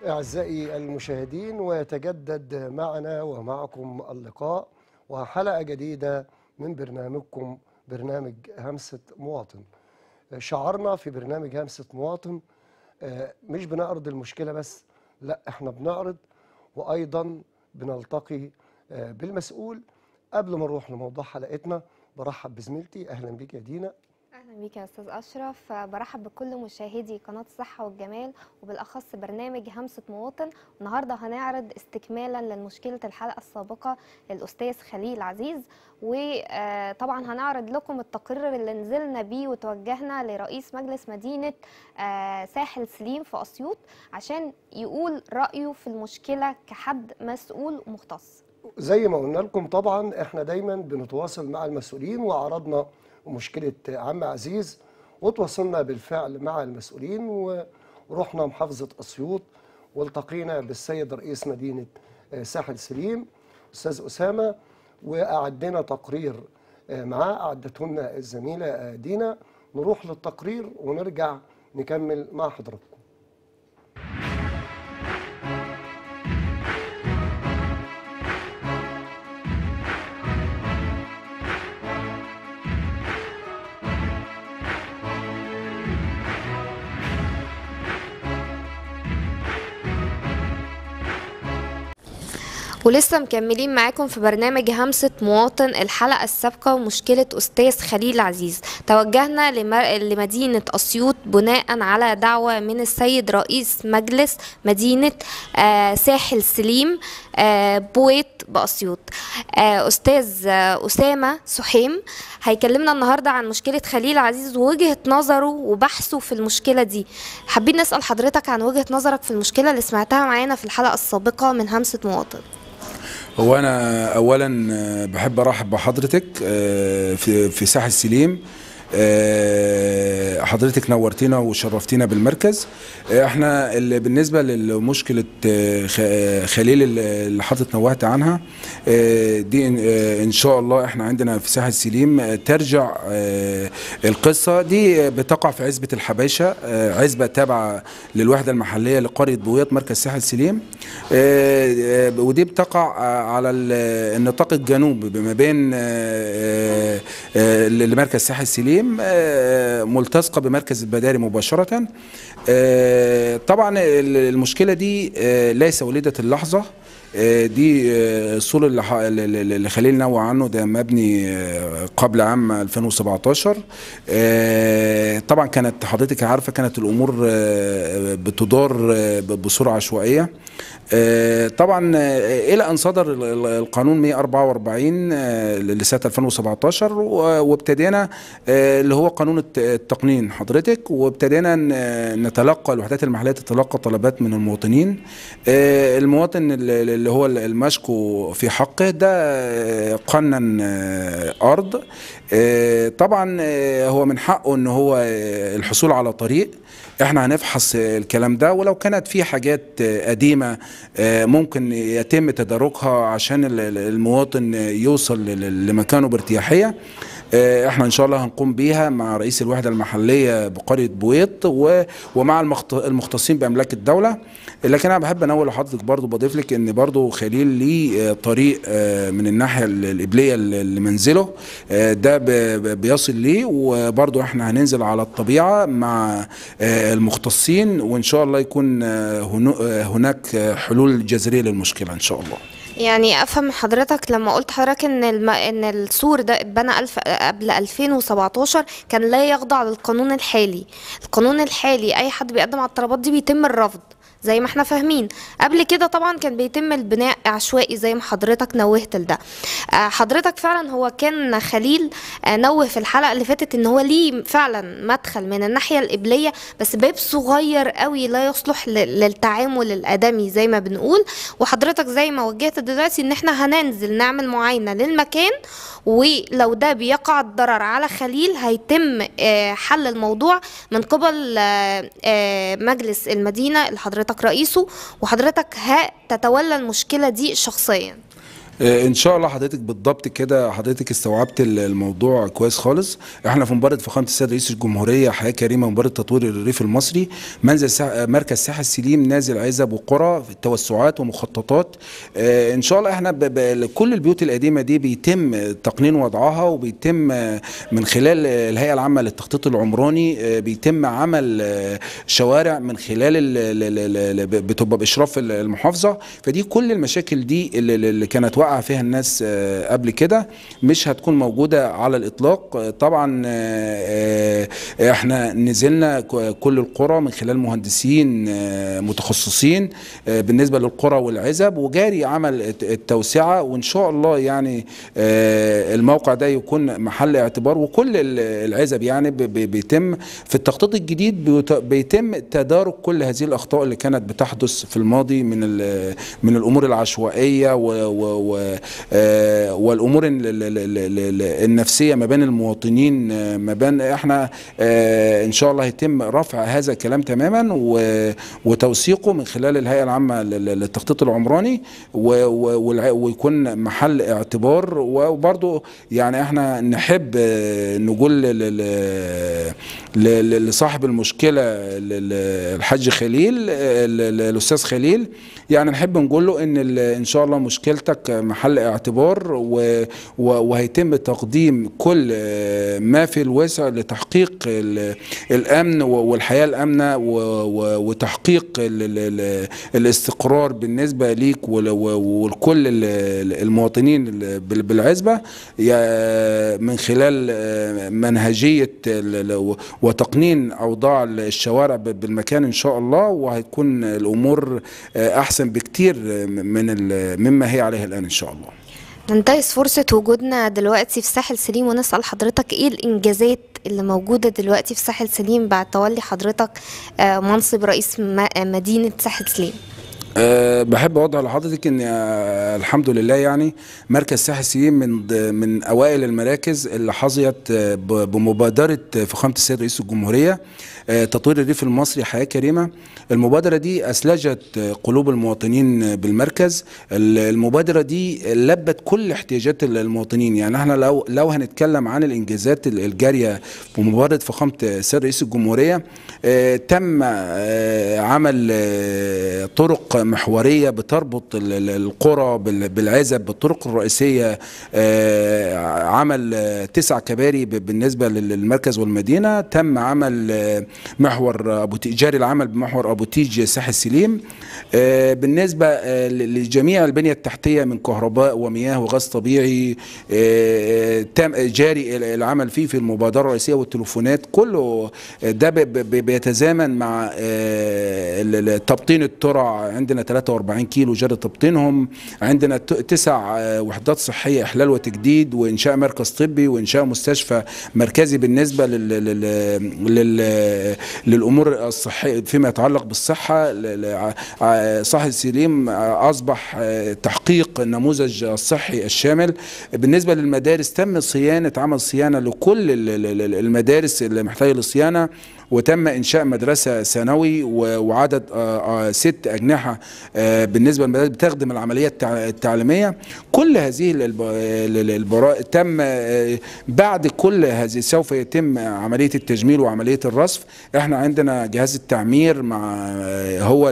أعزائي المشاهدين، ويتجدد معنا ومعكم اللقاء وحلقة جديدة من برنامجكم برنامج همسة مواطن. شعارنا في برنامج همسة مواطن مش بنعرض المشكلة بس، لا احنا بنعرض وأيضا بنلتقي بالمسؤول. قبل ما نروح لموضوع حلقتنا برحب بزميلتي. أهلا بك يا دينا. اهلا بيك يا استاذ اشرف. برحب بكل مشاهدي قناه الصحه والجمال وبالاخص برنامج همسه مواطن. النهارده هنعرض استكمالا لمشكله الحلقه السابقه للاستاذ خليل عزيز، وطبعا هنعرض لكم التقرير اللي نزلنا بيه وتوجهنا لرئيس مجلس مدينه ساحل سليم في اسيوط عشان يقول رايه في المشكله كحد مسؤول مختص. زي ما قلنا لكم طبعا احنا دايما بنتواصل مع المسؤولين، وعرضنا مشكلة عم عزيز وتواصلنا بالفعل مع المسؤولين ورحنا محافظة أسيوط والتقينا بالسيد رئيس مدينة ساحل سليم أستاذ أسامة، وأعدنا تقرير معاه أعدته لنا الزميلة دينا. نروح للتقرير ونرجع نكمل مع حضراتكم. ولسه مكملين معاكم في برنامج همسة مواطن. الحلقة السابقة ومشكلة أستاذ خليل عزيز، توجهنا لمدينة أسيوط بناء على دعوة من السيد رئيس مجلس مدينة ساحل سليم بويت بأسيوط. أستاذ أسامة سحيم هيكلمنا النهاردة عن مشكلة خليل عزيز ووجهة نظره وبحثه في المشكلة دي. حابين نسأل حضرتك عن وجهة نظرك في المشكلة اللي سمعتها معانا في الحلقة السابقة من همسة مواطن. هو أنا أولا بحب أرحب بحضرتك في ساحل سليم. حضرتك نورتينا وشرفتينا بالمركز. احنا بالنسبة لمشكلة خليل اللي حضرتك نوهت عنها دي ان شاء الله احنا عندنا في ساحل سليم ترجع القصة دي بتقع في عزبة الحباشة، عزبة تابعة للوحدة المحلية لقرية بويط مركز ساحل سليم، ودي بتقع على النطاق الجنوبي ما بين لمركز ساحل سليم ملتصقة بمركز البداري مباشرة. طبعا المشكلة دي ليس وليدة اللحظة، دي الصول اللي خليل نوع عنه ده مبني قبل عام 2017. طبعا كانت حضرتك عارفة كانت الأمور بتدار بصورة عشوائية. طبعا الى ان صدر القانون 144 لسنه 2017 وابتدينا اللي هو قانون التقنين حضرتك، وابتدينا نتلقى الوحدات المحليه تتلقى طلبات من المواطنين. المواطن اللي هو المشكو في حقه ده قنن ارض، طبعا هو من حقه ان هو الحصول على طريق. احنا هنفحص الكلام ده، ولو كانت في حاجات قديمة ممكن يتم تداركها عشان المواطن يوصل لمكانه بارتياحية، احنا ان شاء الله هنقوم بيها مع رئيس الوحدة المحلية بقرية بويط ومع المختصين بأملاك الدولة. لكن انا بحب انوه لحضرتك برضو، بضيف لك ان برضو خليل ليه طريق من الناحية القبلية لمنزله ده بيصل ليه، وبرضو احنا هننزل على الطبيعة مع المختصين، وان شاء الله يكون هناك حلول جذرية للمشكلة ان شاء الله. يعني افهم من حضرتك لما قلت حضرتك ان السور ده اتبنى قبل 2017 كان لا يخضع للقانون الحالي. القانون الحالي اي حد بيقدم على الطلبات دي بيتم الرفض زي ما احنا فاهمين. قبل كده طبعا كان بيتم البناء عشوائي زي ما حضرتك نوهت لده. حضرتك فعلا هو كان خليل نوه في الحلقه اللي فاتت ان هو ليه فعلا مدخل من الناحيه القبليه، بس باب صغير قوي لا يصلح للتعامل الادمي زي ما بنقول. وحضرتك زي ما وجهت دلوقتي ان احنا هننزل نعمل معاينه للمكان، ولو ده بيقع الضرر على خليل هيتم حل الموضوع من قبل مجلس المدينه اللي حضرتك رئيسه، وحضرتك هتتولى المشكله دي شخصيا. ان شاء الله حضرتك بالضبط كده، حضرتك استوعبت الموضوع كويس خالص. احنا في مبادره فخامه السيد رئيس الجمهوريه حياه كريمه، مبادره تطوير الريف المصري، مركز ساحل سليم نازل عزب وقرى في التوسعات ومخططات. ان شاء الله احنا كل البيوت القديمه دي بيتم تقنين وضعها، وبيتم من خلال الهيئه العامه للتخطيط العمراني بيتم عمل شوارع من خلال بتبقى باشراف المحافظه. فدي كل المشاكل دي اللي كانت واقعه فيها الناس قبل كده مش هتكون موجوده على الاطلاق. طبعا احنا نزلنا كل القرى من خلال مهندسين متخصصين بالنسبه للقرى والعزب، وجاري عمل التوسعه، وان شاء الله يعني الموقع ده يكون محل اعتبار. وكل العزب يعني بيتم في التخطيط الجديد بيتم تدارك كل هذه الاخطاء اللي كانت بتحدث في الماضي من الامور العشوائيه والامور النفسيه ما بين المواطنين، ما بين احنا ان شاء الله هيتم رفع هذا الكلام تماما وتوثيقه من خلال الهيئه العامه للتخطيط العمراني، ويكون محل اعتبار. وبرضه يعني احنا نحب نقول لصاحب المشكله الحاج خليل، الاستاذ خليل، يعني نحب نقول له ان شاء الله مشكلتك محل اعتبار، وهيتم تقديم كل ما في الوسع لتحقيق الامن والحياه الامنه وتحقيق الاستقرار بالنسبه ليك ولكل المواطنين بالعزبه، من خلال منهجيه وتقنين اوضاع الشوارع بالمكان ان شاء الله. وهتكون الامور احسن بكتير مما هي عليه الان ان شاء الله. ننتهز فرصة وجودنا دلوقتي في ساحل سليم ونسأل حضرتك ايه الانجازات اللي موجودة دلوقتي في ساحل سليم بعد تولي حضرتك منصب رئيس مدينة ساحل سليم. بحب اوضح لحضرتك ان الحمد لله يعني مركز ساحل سليم من اوائل المراكز اللي حظيت بمبادره فخامه السيد رئيس الجمهوريه تطوير الريف المصري حياه كريمه. المبادره دي اسلجت قلوب المواطنين بالمركز. المبادره دي لبت كل احتياجات المواطنين. يعني احنا لو هنتكلم عن الانجازات الجاريه بمبادره فخامه السيد رئيس الجمهوريه، تم عمل طرق محورية بتربط القرى بالعزب بالطرق الرئيسية، عمل 9 كباري بالنسبة للمركز والمدينة. تم عمل محور جاري العمل بمحور أبو تيج ساحل سليم. بالنسبة لجميع البنية التحتية من كهرباء ومياه وغاز طبيعي تم جاري العمل فيه في المبادرة الرئيسية، والتليفونات كله ده بيتزامن مع تبطين الترع. عندنا 43 كيلو جاري تبطينهم، عندنا 9 وحدات صحية إحلال وتجديد، وإنشاء مركز طبي، وإنشاء مستشفى مركزي بالنسبة للأمور الصحية فيما يتعلق بالصحة. ساحل سليم أصبح تحقيق النموذج الصحي الشامل. بالنسبة للمدارس تم عمل صيانة لكل المدارس اللي محتاجة للصيانة، وتم إنشاء مدرسة ثانوي وعدد 6 أجنحة بالنسبة للمدارس بتخدم العملية التعليمية. كل هذه البراء تم بعد كل هذه سوف يتم عملية التجميل وعملية الرصف. احنا عندنا جهاز التعمير مع هو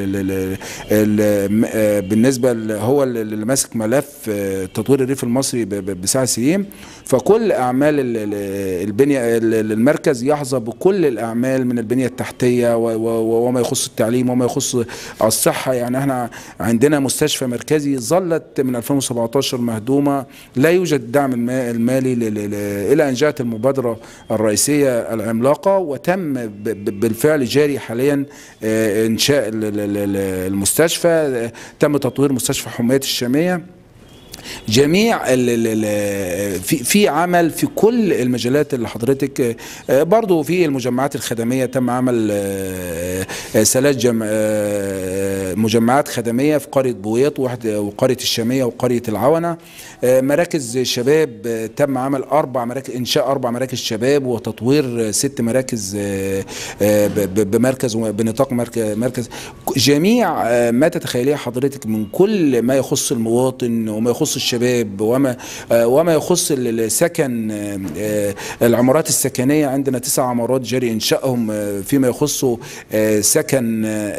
بالنسبة هو اللي ماسك ملف تطوير الريف المصري بساحل سليم. فكل أعمال البنية المركز يحظى بكل الأعمال من البنية التحتية وما يخص التعليم وما يخص الصحة. يعني احنا عندنا مستشفى مركزي ظلت من 2017 مهدومة، لا يوجد دعم المالي إلى أن جاءت المبادرة الرئيسية العملاقة، وتم بالفعل جاري حاليا إنشاء المستشفى. تم تطوير مستشفى حميات الشامية. جميع في عمل في كل المجالات اللي حضرتك برضو في المجمعات الخدمية تم عمل 3 مجمعات خدمية في قرية بويط وقرية الشامية وقرية العونة. مراكز شباب تم عمل 4 مراكز، إنشاء 4 مراكز شباب وتطوير 6 مراكز بمركز بنطاق مركز. جميع ما تتخيليه حضرتك من كل ما يخص المواطن وما يخص يخص الشباب وما يخص السكن، العمارات السكنية. عندنا 9 عمارات جاري إنشائهم فيما يخص سكن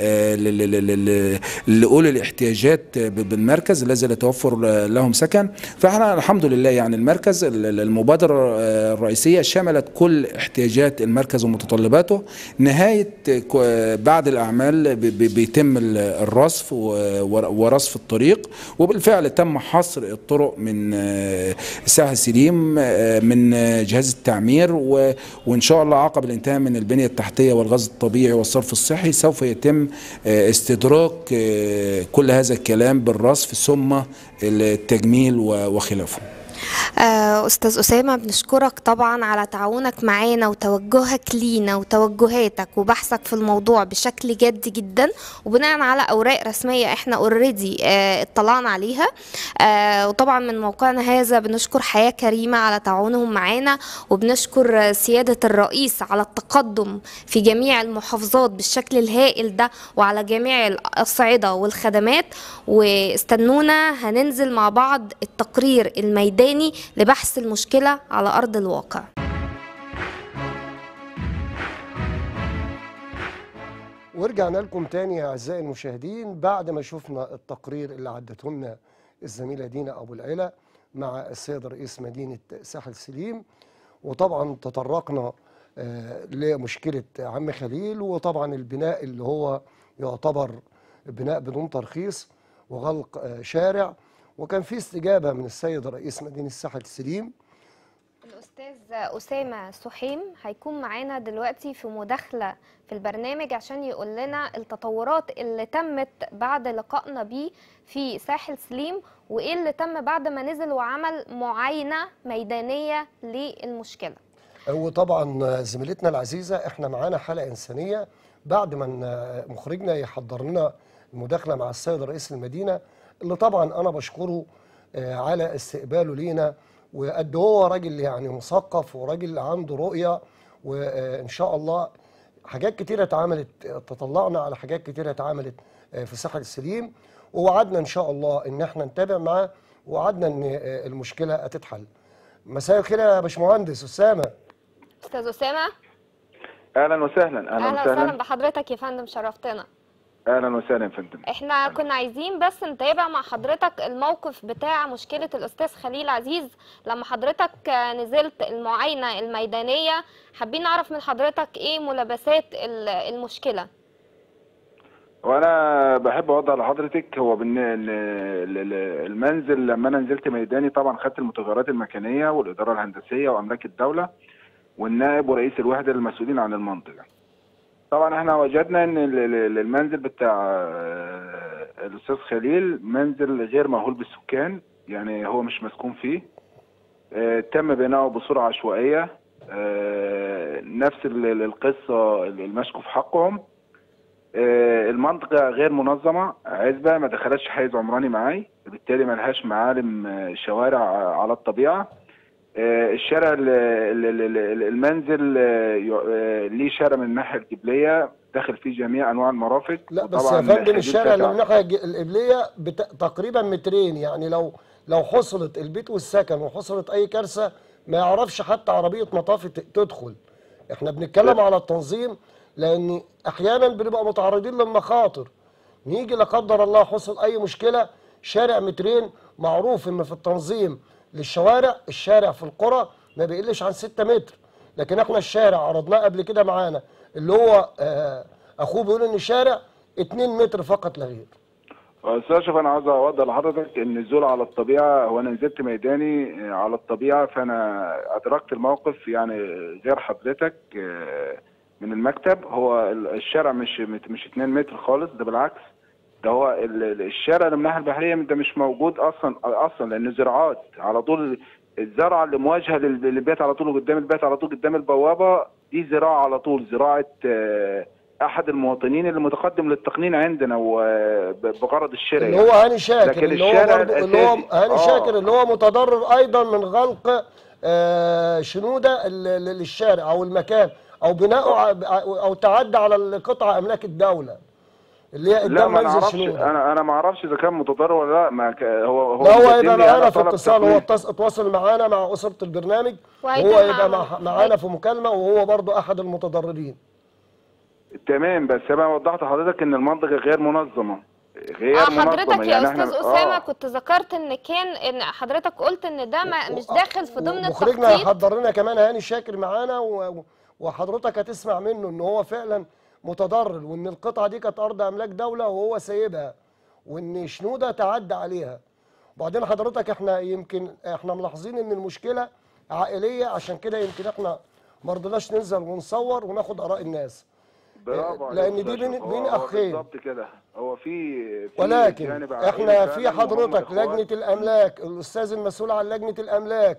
لأولي الاحتياجات بالمركز الذي لا يتوفر لهم سكن. فاحنا الحمد لله يعني المركز المبادرة الرئيسية شملت كل احتياجات المركز ومتطلباته. نهاية بعد الأعمال بيتم الرصف ورصف الطريق، وبالفعل تم حصر الطرق من ساحل سليم من جهاز التعمير، وإن شاء الله عقب الانتهاء من البنية التحتية والغاز الطبيعي والصرف الصحي سوف يتم استدراك كل هذا الكلام بالرصف ثم التجميل وخلافه. أستاذ أسامة، بنشكرك طبعا على تعاونك معانا وتوجهك لينا وتوجهاتك وبحثك في الموضوع بشكل جد جدا، وبناء على أوراق رسمية احنا اوريدي اطلعنا عليها. وطبعا من موقعنا هذا بنشكر حياة كريمة على تعاونهم معانا، وبنشكر سيادة الرئيس على التقدم في جميع المحافظات بالشكل الهائل ده وعلى جميع الأصعدة والخدمات. واستنونا هننزل مع بعض التقرير الميداني لبحث المشكلة على أرض الواقع. ورجعنا لكم تاني يا أعزائي المشاهدين بعد ما شفنا التقرير اللي عدته لنا الزميلة دينا أبو العلا مع السيد رئيس مدينة ساحل سليم. وطبعا تطرقنا لمشكلة عم خليل، وطبعا البناء اللي هو يعتبر بناء بدون ترخيص وغلق شارع. وكان في استجابة من السيد رئيس مدينة ساحل سليم. الأستاذ أسامة سحيم هيكون معانا دلوقتي في مداخلة في البرنامج عشان يقول لنا التطورات اللي تمت بعد لقائنا بيه في ساحل سليم، وإيه اللي تم بعد ما نزل وعمل معاينة ميدانية للمشكلة. وطبعا زميلتنا العزيزة احنا معانا حالة إنسانية بعد ما مخرجنا يحضر لنا المداخلة مع السيد رئيس المدينة، اللي طبعا أنا بشكره على استقباله لينا، وقد هو راجل يعني مثقف وراجل عنده رؤية. وإن شاء الله حاجات كتيرة اتعملت، تطلعنا على حاجات كتيرة اتعملت في ساحل سليم، ووعدنا إن شاء الله إن احنا نتابع معاه، ووعدنا إن المشكلة هتتحل. مساء الخير يا باشمهندس أسامة. أستاذ أسامة، اهلا وسهلا. أهلا وسهلا بحضرتك يا فندم، شرفتنا. اهلا وسهلا يا فندم. احنا كنا عايزين بس نتابع مع حضرتك الموقف بتاع مشكلة الأستاذ خليل عزيز لما حضرتك نزلت المعاينة الميدانية. حابين نعرف من حضرتك ايه ملابسات المشكلة. وانا بحب اوضح لحضرتك هو المنزل لما انا نزلت ميداني طبعا خدت المتغيرات المكانية والإدارة الهندسية وأملاك الدولة والنائب ورئيس الوحدة المسؤولين عن المنطقة. طبعا احنا وجدنا ان المنزل بتاع الاستاذ خليل منزل غير مأهول بالسكان، يعني هو مش مسكون فيه. تم بناؤه بصورة عشوائية، نفس القصة المشكو في حقهم. المنطقة غير منظمة، عزبة ما دخلتش حيز عمراني معاي، بالتالي ما لهاش معالم شوارع على الطبيعة. الشارع المنزل ليه شارع من الناحيه القبليه داخل فيه جميع انواع المرافق. لا بس يا فندم الشارع اللي من الناحيه القبليه تقريبا مترين، يعني لو حصلت البيت والسكن وحصلت اي كارثه ما يعرفش حتى عربيه مطافي تدخل. احنا بنتكلم على التنظيم، لان احيانا بنبقى متعرضين للمخاطر، نيجي لا قدر الله حصل اي مشكله. شارع مترين معروف ان في التنظيم للشوارع، الشارع في القرى ما بيقلش عن 6 متر، لكن احنا الشارع عرضناه قبل كده معانا اللي هو اخوه بيقول ان الشارع 2 متر فقط لا غير. استاذ شوف، انا عاوز اوضح لحضرتك ان النزول على الطبيعه، هو انا نزلت ميداني على الطبيعه، فانا ادركت الموقف يعني غير حضرتك من المكتب. هو الشارع مش 2 متر خالص، ده بالعكس، ده هو الشارع اللي من الناحيه البحريه ده مش موجود اصلا لان زراعات على طول. الزرعه اللي مواجهه للبيت على طول وقدام البيت على طول قدام البوابه دي زراعه على طول، زراعه احد المواطنين اللي متقدم للتقنين عندنا وبغرض الشراء، اللي هو هاني شاكر، اللي هو هاني شاكر اللي هو متضرر ايضا من غلق شنوده للشارع او المكان او بناؤه او تعدى على القطعه املاك الدوله. اللي هي لا، قدام ما منزل نعرفش، شنوده. انا ما اعرفش اذا كان متضرر ولا لا. ما هو لا، هو مقدم يبقى لي معانا انا في طلب اتصال، هو تقنين. اتواصل معانا مع اسره البرنامج، وهو وهيتم يبقى عمله. معانا في مكالمه، وهو برضو احد المتضررين. تمام، بس انا وضحت لحضرتك ان المنطقه غير منظمه، غير منظمه، حضرتك يا يعني استاذ احنا اسامه كنت ذكرت ان حضرتك قلت ان ده مش داخل في ضمن ومخرجنا التخطيط. حضر لنا كمان هاني شاكر معانا، وحضرتك هتسمع منه ان هو فعلا متضرر، وان القطعه دي كانت ارض املاك دوله وهو سايبها، وان شنوده تعدى عليها. وبعدين حضرتك احنا ملاحظين ان المشكله عائليه، عشان كده يمكن احنا ما رضيناش ننزل ونصور وناخد اراء الناس، برافو عليك لان يا دي أستاذ بين أشرف. هو اخين. بالظبط كده، هو في ولكن جانب عائلي احنا في فعلا، وهم حضرتك اخوات. لجنه الاملاك، الاستاذ المسؤول عن لجنه الاملاك،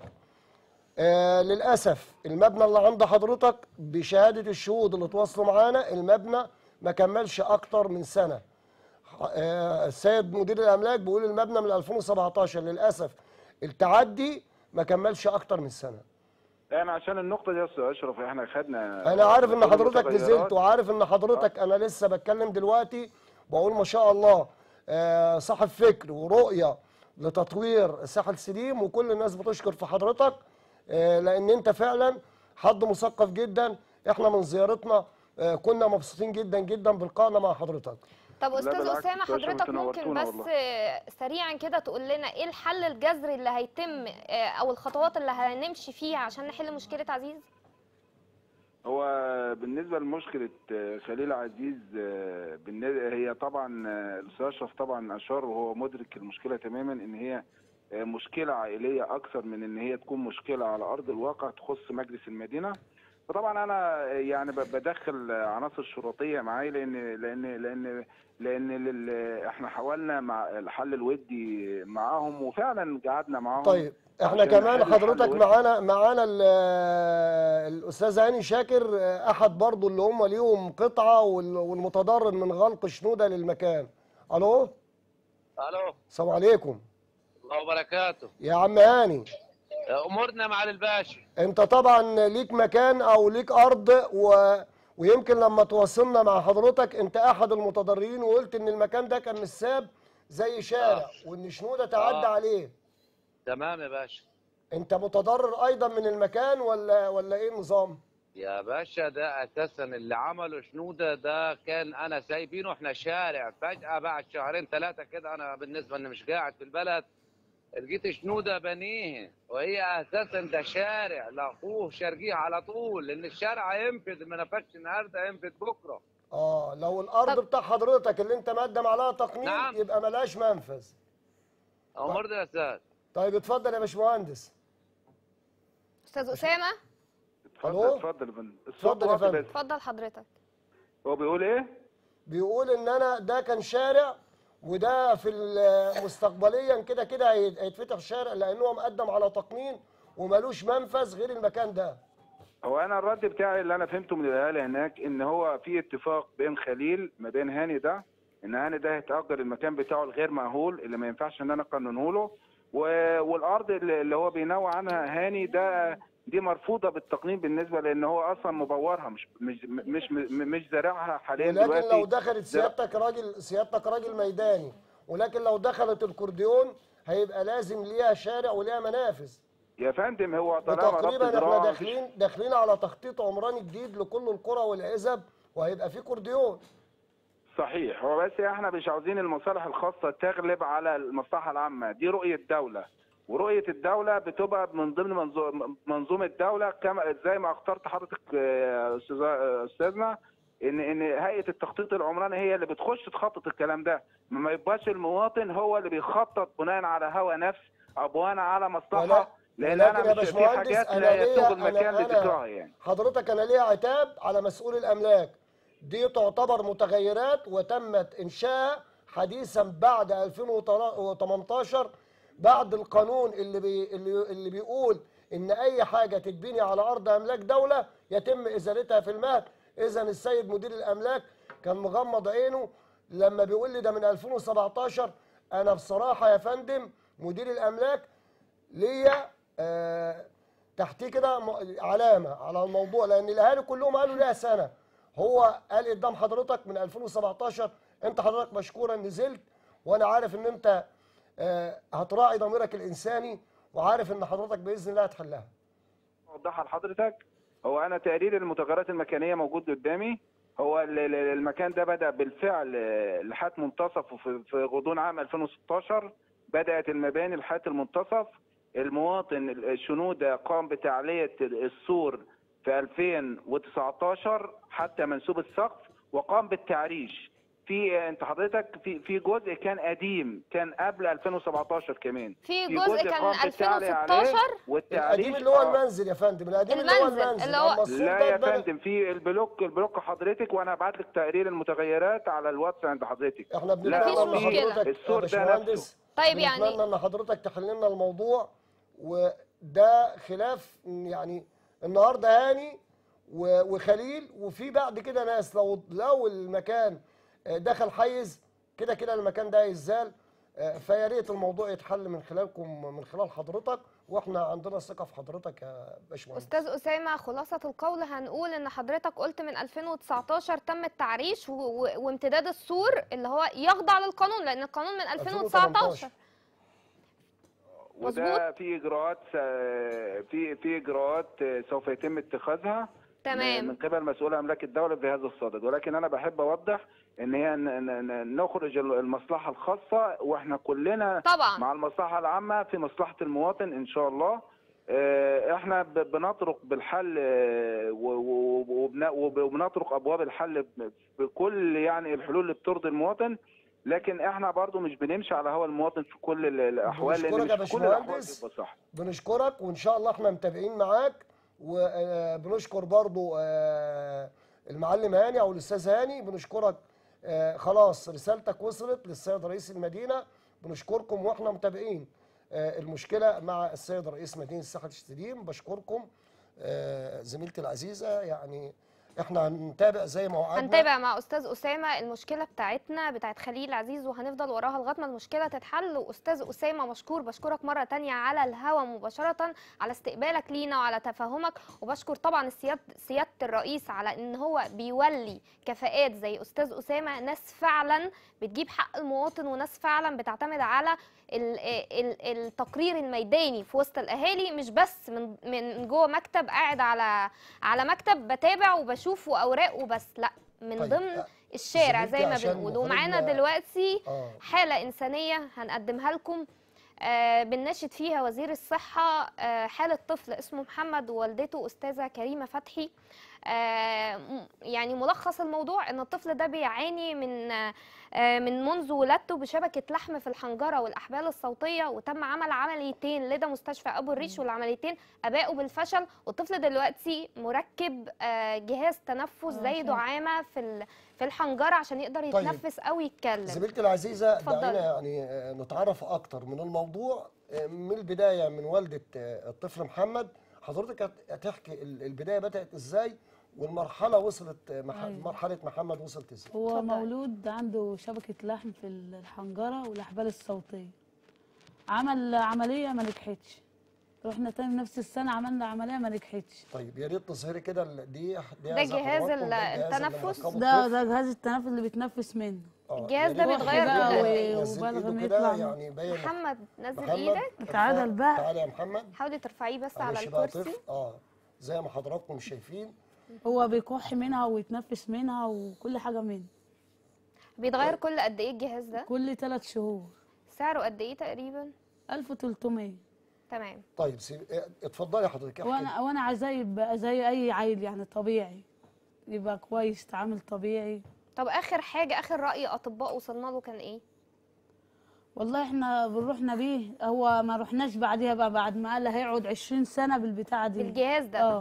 للاسف المبنى اللي عند حضرتك بشهاده الشهود اللي اتواصلوا معانا، المبنى ما كملش اكتر من سنه. السيد مدير الاملاك بيقول المبنى من 2017، للاسف التعدي ما كملش اكتر من سنه. يعني عشان النقطه دي يا استاذ اشرف احنا خدنا انا عارف ان كل حضرتك نزلت، المتغيرات. وعارف ان حضرتك، انا لسه بتكلم دلوقتي بقول ما شاء الله صاحب فكر ورؤيه لتطوير ساحل سليم، وكل الناس بتشكر في حضرتك، لان انت فعلا حد مثقف جدا. احنا من زيارتنا كنا مبسوطين جدا جدا بلقائنا مع حضرتك. طب لا استاذ بالعكس اسامه، أستاذ أشرف، حضرتك أنتوا ممكن نورتونا بس والله. سريعا كده تقول لنا ايه الحل الجذري اللي هيتم او الخطوات اللي هنمشي فيها عشان نحل مشكله عزيز؟ هو بالنسبة لمشكلة خليل عزيز، هي طبعا الأستاذ أشرف طبعا أشار وهو مدرك المشكلة تماما، إن هي مشكلة عائلية أكثر من إن هي تكون مشكلة على أرض الواقع تخص مجلس المدينة. فطبعا أنا يعني بدخل عناصر شرطية معايا، لأن احنا حاولنا مع الحل الودي معاهم، وفعلا قعدنا معاهم. طيب احنا عشان كمان نحل حل حضرتك ودي. معانا الاستاذ هاني شاكر، احد برضو اللي هم ليهم قطعه والمتضرر من غلق شنوده للمكان. الو، الو، السلام عليكم. الله وبركاته. يا عم هاني، امورنا مع الباشا. انت طبعا ليك مكان او ليك ارض، ويمكن لما تواصلنا مع حضرتك انت احد المتضررين، وقلت ان المكان ده كان مساب زي شارع، وان شنوده تعدى عليه. تمام يا باشا. انت متضرر ايضا من المكان ولا ايه النظام؟ يا باشا ده اساسا اللي عمله شنوده ده كان انا سايبينه احنا شارع، فجاه بعد شهرين ثلاثه كده انا بالنسبه اني مش قاعد في البلد لقيت شنوده بنيه، وهي اساسا ده شارع لاخوه شرقيه على طول، لان الشارع هينفذ، ما نفذش النهارده هينفذ بكره. لو الارض بتاع حضرتك اللي انت مقدم عليها تقنين، نعم. يبقى ملهاش منفذ. امورنا يا استاذ. طيب اتفضل يا باشمهندس. استاذ اسامه، ألو؟ اتفضل يا فندم. اتفضل يا فندم. اتفضل حضرتك. هو بيقول ايه؟ بيقول ان انا ده كان شارع، وده في مستقبليا كده كده هيتفتح شارع، لان هو مقدم على تقنين وملوش منفذ غير المكان ده. هو انا الرد بتاعي اللي انا فهمته من الاهالي هناك، ان هو في اتفاق بين خليل ما بين هاني ده، ان هاني ده هيتأجر المكان بتاعه الغير مأهول اللي ما ينفعش ان انا اقننه له، والارض اللي هو بينوع عنها هاني ده دي مرفوضه بالتقنين بالنسبه، لان هو اصلا مبورها مش زارعها حاليا دلوقتي. ولكن لو دخلت سيادتك راجل ميداني، ولكن لو دخلت الكورديون هيبقى لازم ليها شارع وليها منافذ. يا فندم هو طالما وتقريبا احنا داخلين على تخطيط عمراني جديد لكل القرى والعزب، وهيبقى في كورديون. صحيح، هو بس احنا مش عاوزين المصالح الخاصه تغلب على المصلحه العامه، دي رؤيه دوله، ورؤيه الدوله بتبقى من ضمن منظومه الدوله، كما زي ما اخترت حضرتك استاذنا، ان هيئه التخطيط العمراني هي اللي بتخش تخطط الكلام ده، ما يبقاش المواطن هو اللي بيخطط بناء على هوى نفس او بناء على مصلحه، لان انا مش في حاجات لا يسوق المكان لذكرها يعني. حضرتك انا ليا عتاب على مسؤول الاملاك، دي تعتبر متغيرات وتمت انشائها حديثا بعد 2018، بعد القانون اللي بيقول ان اي حاجه تتبني على ارض املاك دوله يتم ازالتها في المهد. اذا السيد مدير الاملاك كان مغمض عينه لما بيقول لي ده من 2017. انا بصراحه يا فندم مدير الاملاك ليا تحتيه كده علامه على الموضوع، لان الاهالي كلهم قالوا لها سنه. هو قال قدام حضرتك من 2017 انت حضرتك مشكورا نزلت، وانا عارف ان انت هتراعي ضميرك الانساني، وعارف ان حضرتك باذن الله هتحلها. اوضحها لحضرتك. هو انا تقرير المتغيرات المكانيه موجود قدامي. هو المكان ده بدأ بالفعل لحد منتصف في غضون عام 2016 بدأت المباني لحد المنتصف. المواطن الشنودة قام بتعلية السور في 2019 حتى منسوب السقف، وقام بالتعريش. انت حضرتك في جزء كان قديم، كان قبل 2017 كمان. في جزء كان 2016 القديم اللي هو المنزل يا فندم، القديم اللي هو المنزل اللي هو لا يا فندم، في البلوك حضرتك، وانا هبعت لك تقرير المتغيرات على الواتس عند حضرتك. احنا بنتمنى ان حضرتك السور ده نفسه. طيب يعني بنتمنى ان حضرتك تحل لنا الموضوع، وده خلاف يعني النهارده هاني وخليل، وفي بعد كده ناس لو المكان دخل حيز كده كده المكان ده هيزال. فيا ريت الموضوع يتحل من خلالكم، من خلال حضرتك، واحنا عندنا ثقه في حضرتك يا باشمهندس. استاذ اسامه، خلاصه القول هنقول ان حضرتك قلت من 2019 تم التعريش وامتداد السور اللي هو يخضع للقانون، لان القانون من 2019. وده في اجراءات في اجراءات سوف يتم اتخاذها تمام من قبل مسؤول املاك الدوله بهذا الصدد، ولكن انا بحب اوضح ان هي نخرج المصلحه الخاصه، واحنا كلنا طبعا مع المصلحه العامه في مصلحه المواطن ان شاء الله. احنا بنطرق بالحل وبنطرق ابواب الحل بكل يعني الحلول اللي بترضي المواطن، لكن احنا برضو مش بنمشي على هوا المواطن في كل الاحوال، لان مش في كل الاحوال بتبقى صح. بنشكرك، وان شاء الله احنا متابعين معاك، وبنشكر برضو المعلم هاني او الاستاذ هاني، بنشكرك. خلاص رسالتك وصلت للسيد رئيس المدينه، بنشكركم واحنا متابعين المشكله مع السيد رئيس مدينه الساحل الشرير. بشكركم زميلتي العزيزه، يعني احنا هنتابع زي ما وعدنا، هنتابع مع استاذ اسامه المشكله بتاعت خليل عزيز، وهنفضل وراها لغايه ما المشكله تتحل. واستاذ اسامه مشكور، بشكرك مره تانية على الهوا مباشره على استقبالك لينا وعلى تفهمك، وبشكر طبعا سياده الرئيس على ان هو بيولي كفاءات زي استاذ اسامه، ناس فعلا بتجيب حق المواطن، وناس فعلا بتعتمد على التقرير الميداني في وسط الاهالي، مش بس من جوه مكتب قاعد على مكتب بتابع وبشوف واوراق وبس، لا من ضمن الشارع زي ما بنقول. ومعانا دلوقتي حاله انسانيه هنقدمها لكم، بنناشد فيها وزير الصحه، حاله طفل اسمه محمد ووالدته استاذه كريمه فتحي. يعني ملخص الموضوع ان الطفل ده بيعاني من منذ ولادته بشبكه لحم في الحنجره والاحبال الصوتيه، وتم عمل عمليتين لدى مستشفى ابو الريش، والعمليتين اباءوا بالفشل، والطفل دلوقتي مركب جهاز تنفس زي دعامه في الحنجره عشان يقدر يتنفس او يتكلم. زميلتي العزيزه، دعينا يعني نتعرف اكتر من الموضوع من البدايه، من والده الطفل محمد. حضرتك هتحكي البدايه بدات ازاي، والمرحله وصلت مرحله محمد وصلت ازاي؟ هو مولود عنده شبكه لحم في الحنجره والاحبال الصوتيه، عمل عمليه ما نجحتش، رحنا تاني نفس السنه عملنا عمليه ما نجحتش. طيب يا ريت تظهري كده ده جهاز التنفس، ده جهاز التنفس اللي بيتنفس منه. الجهاز ده بيتغير وبالغ يطلع يعني باين. محمد نزل ايدك، اتعدل بقى، تعالى يا محمد، حاولي ترفعيه بس على الكرسي. زي ما حضراتكم شايفين هو بيكح منها ويتنفس منها وكل حاجه منها. بيتغير كل قد ايه الجهاز ده؟ كل 3 شهور. سعره قد ايه تقريبا؟ 1300. تمام. طيب اتفضلي حضرتك. وانا عايزاه يبقى زي اي عيل يعني طبيعي، يبقى كويس، تعامل طبيعي. طب اخر رأي اطباء وصلنا له كان ايه؟ والله احنا بنروحنا بيه، هو ما رحناش بعديها بقى، بعد ما قال هيقعد 20 سنه بالبتاعه دي، بالجهاز ده.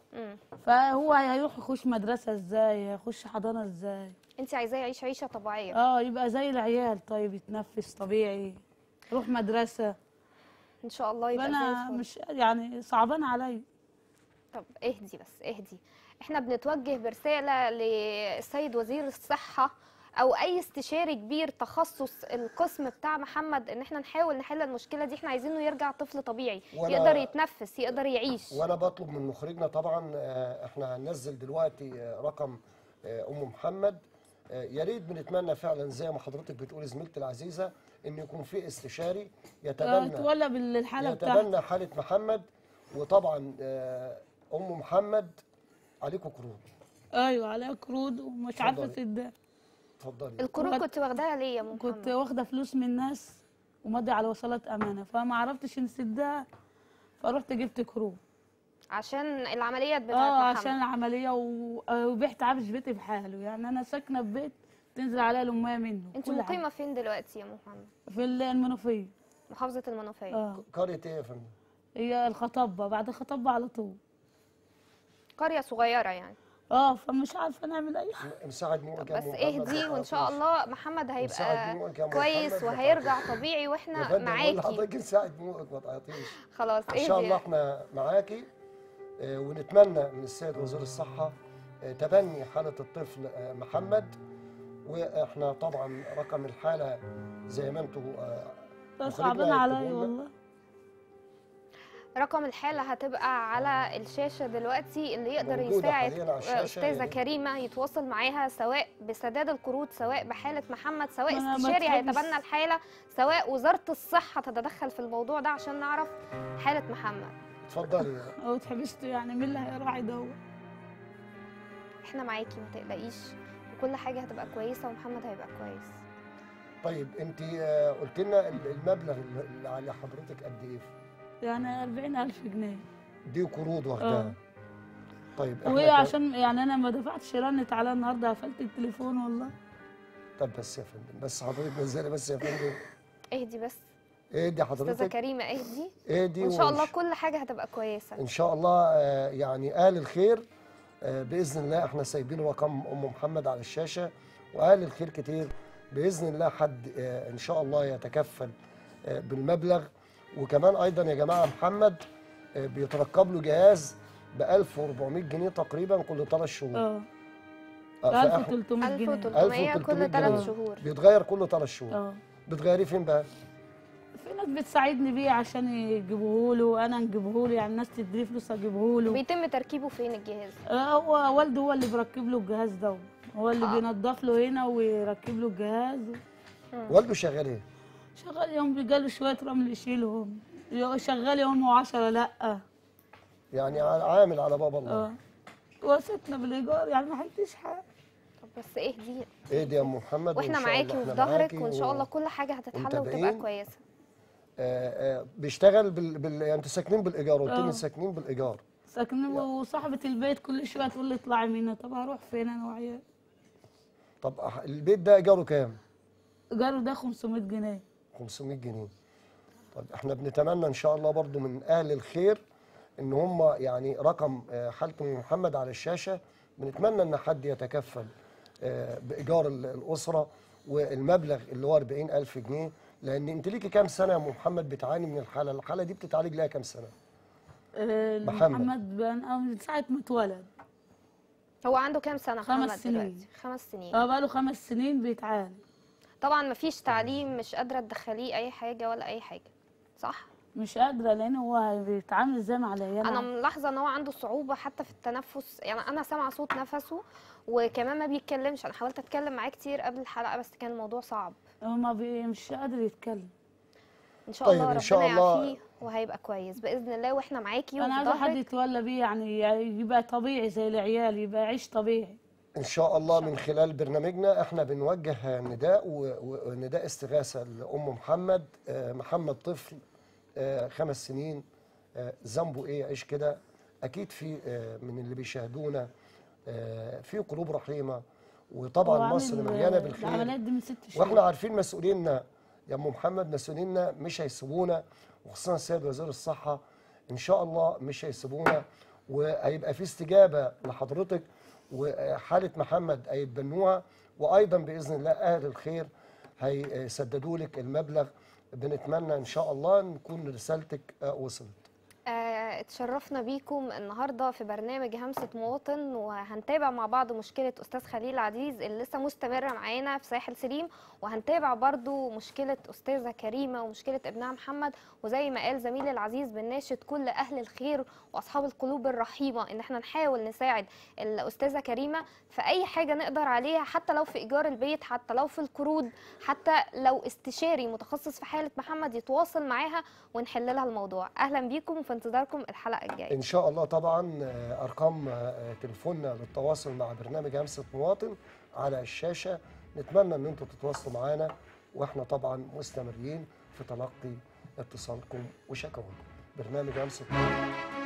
فهو هيروح يخش مدرسه ازاي، هيخش حضانه ازاي؟ انت عايزاه يعيش عيشه طبيعيه. يبقى زي العيال، طيب يتنفس طبيعي، يروح مدرسه ان شاء الله يبقى انا مش يعني صعبان عليا. طب اهدي بس اهدي، احنا بنتوجه برساله للسيد وزير الصحه او اي استشاري كبير تخصص القسم بتاع محمد، ان احنا نحاول نحل المشكله دي. احنا عايزينه يرجع طفل طبيعي، يقدر يتنفس، يقدر يعيش. وانا بطلب من مخرجنا طبعا، احنا هننزل دلوقتي رقم ام محمد، يا ريت بنتمنى فعلا زي ما حضرتك بتقولي زميلتي العزيزه ان يكون في استشاري يتبنى تولى بالحاله بتاعته. يتبنى حاله محمد. وطبعا ام محمد عليكم قروض. ايوه عليها قروض ومش عارفه اتفضلي. اسدها. اتفضلي. القروض كنت واخداها ليه يا ام كنت محمد؟ واخده فلوس من الناس وماضي على وصلات امانه، فما عرفتش نسدها، فرحت جبت قروض. عشان العمليات بتاعت محمد. عشان العمليه وبعت عفش بيتي بحاله، يعني انا ساكنه في بيت تنزل عليها الاميه منه. انت كل مقيمه حاجة. فين دلوقتي يا محمد؟ في المنوفيه. محافظه المنوفيه. قريه ايه يا فندم؟ هي الخطبه، بعد الخطبه على طول. قريه صغيره يعني. فمش عارفه نعمل اي حاجه. مساعد نورك يا بس أم محمد، اهدي ما وان شاء تعرفيش. الله محمد نساعد هيبقى نورك يا أم كويس محمد، ما وهيرجع تعرفيش. طبيعي يا واحنا فندم بقول معاكي. لحضرتك نساعد نورك ما تعيطيش. خلاص ان اهدي شاء الله يعني. احنا معاكي. ونتمنى من السيد وزير الصحه تبني حاله الطفل محمد. واحنا طبعا رقم الحاله زي ما انتم صعبان عليا والله. رقم الحالة هتبقى على الشاشة دلوقتي، اللي يقدر موجودة يساعد حالياً على الشاشة أستاذة يعني. كريمة يتواصل معاها، سواء بسداد القروض، سواء بحالة محمد، سواء أنا استشاري بتحبس. هيتبنى الحالة، سواء وزارة الصحة تتدخل في الموضوع ده عشان نعرف حالة محمد. اتفضلي. او اتحبست يعني مين اللي هيراعي دوت؟ احنا معاكي ما تقلقيش، وكل حاجة هتبقى كويسة ومحمد هيبقى كويس. طيب انت قلت لنا المبلغ اللي على حضرتك قد ايه؟ يعني 40,000 جنيه. دي قروض واخداها. طيب احنا وهي عشان يعني انا ما دفعتش، رنت عليا النهارده قفلت التليفون والله. طب بس يا فندم، بس حضرتك نزلي بس يا فندم. اهدي بس اهدي أستاذة حضرتك. كريمة، اهدي. اهدي وإن شاء الله كل حاجة هتبقى كويسة. ان شاء الله. يعني اهل الخير باذن الله احنا سايبين رقم ام محمد على الشاشه، واهل الخير كتير باذن الله حد ان شاء الله يتكفل بالمبلغ. وكمان ايضا يا جماعه محمد بيتركب له جهاز ب 1400 جنيه تقريبا كل 3 شهور. 1300 جنيه. 1300 كل 3 شهور. بيتغير كل 3 شهور. بتغيريه فين بقى؟ في ناس بتساعدني بيه عشان يجيبوه له وانا نجيبه له، يعني الناس تديني فلوس اجيبه له. بيتم تركيبه فين الجهاز؟ هو والده هو اللي بيركب له الجهاز ده، هو اللي بينضف له هنا ويركب له الجهاز. والده شغال ايه؟ شغال يوم بيجاله شويه رمل يشيلهم، شغال يوم و10 لا. يعني عامل على باب الله. وسكنا بالايجار يعني ما حلتش حاجه. طب بس اهدي. اهدي يا ام محمد، واحنا معاكي وفي ظهرك، وان شاء الله كل حاجه هتتحل وتبقى كويسه. بيشتغل يعني انتوا ساكنين بالايجار؟ قلت لي ساكنين بالايجار. ساكنين، وصاحبه البيت كل شويه تقول لي اطلعي منها. طب هروح فين انا وعيال؟ طب البيت ده ايجاره كام؟ ايجاره ده 500 جنيه. 500 جنيه. طب احنا بنتمنى ان شاء الله برضو من اهل الخير ان هم يعني رقم حاله محمد على الشاشه، بنتمنى ان حد يتكفل بايجار الاسره والمبلغ اللي هو 40,000 جنيه. لان انت ليكي كام سنه يا ام محمد بتعاني من الحاله دي بتتعالج لها كام سنه؟ محمد من ساعه ما اتولد. هو عنده كام سنه محمد 5 سنين دلوقتي؟ 5 سنين. بقى له 5 سنين بيتعالج. طبعا مفيش تعليم، مش قادره تدخليه اي حاجه ولا اي حاجه، صح؟ مش قادره لان هو بيتعامل ازاي مع العيال. انا ملاحظه ان هو عنده صعوبه حتى في التنفس، يعني انا سامعه صوت نفسه وكمان ما بيتكلمش. انا حاولت اتكلم معاه كتير قبل الحلقه بس كان الموضوع صعب. هو مش قادر يتكلم. ان شاء الله إن شاء ربنا الله يعافيه وهيبقى كويس باذن الله، واحنا معاكي انا عايزه حد يتولى بيه، يعني يبقى طبيعي زي العيال، يبقى يعيش طبيعي ان شاء الله. من خلال برنامجنا احنا بنوجه نداء ونداء استغاثه لام محمد. محمد طفل 5 سنين، ذنبه ايه يعيش كده؟ اكيد في من اللي بيشاهدونا في قلوب رحيمه، وطبعا مصر مليانه بالخير. العمليات دي من 6 شهور، واحنا عارفين مسؤوليننا يا ام محمد، مسؤوليننا مش هيسيبونا، وخصوصا السيد وزير الصحه ان شاء الله مش هيسيبونا، وهيبقى في استجابه لحضرتك، وحاله محمد هيتبنوها، وايضا باذن الله اهل الخير هيسددوا لك المبلغ. بنتمنى ان شاء الله نكون رسالتك وصلت. اتشرفنا بيكم النهارده في برنامج همسة مواطن، وهنتابع مع بعض مشكلة أستاذ خليل عزيز اللي لسه مستمرة معانا في ساحل سليم، وهنتابع برضو مشكلة أستاذة كريمة ومشكلة ابنها محمد. وزي ما قال زميلي العزيز بنناشد كل أهل الخير وأصحاب القلوب الرحيمة إن احنا نحاول نساعد الأستاذة كريمة في أي حاجة نقدر عليها، حتى لو في إيجار البيت، حتى لو في القروض، حتى لو استشاري متخصص في حالة محمد يتواصل معاها ونحل لها الموضوع. أهلا بيكم وفي انتظاركم الحلقة الجاية ان شاء الله. طبعا ارقام تليفوننا للتواصل مع برنامج همسة مواطن على الشاشة، نتمنى ان انتم تتواصلوا معنا، واحنا طبعا مستمرين في تلقي اتصالكم وشكاويكم. برنامج همسة مواطن.